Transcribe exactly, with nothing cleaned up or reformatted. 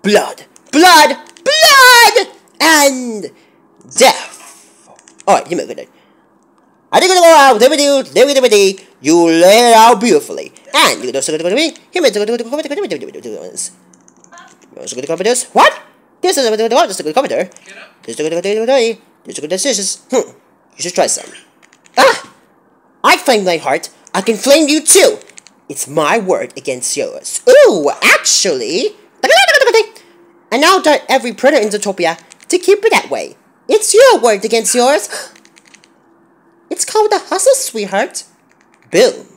blood, blood, blood, and death. Alright, you make it. I think I'm gonna go out with you, live with you, you lay it out beautifully. And you can also go to me, he made to go to the commentators. What? This is a good commentator. This is a good day. This is a good decisions. Hmm. You should try some. Ah! I flame my heart. I can flame you too. It's my word against yours. Ooh, actually. And now dare every printer in Zootopia to keep it that way. It's your word against yours. It's called the hustle, sweetheart. Boom.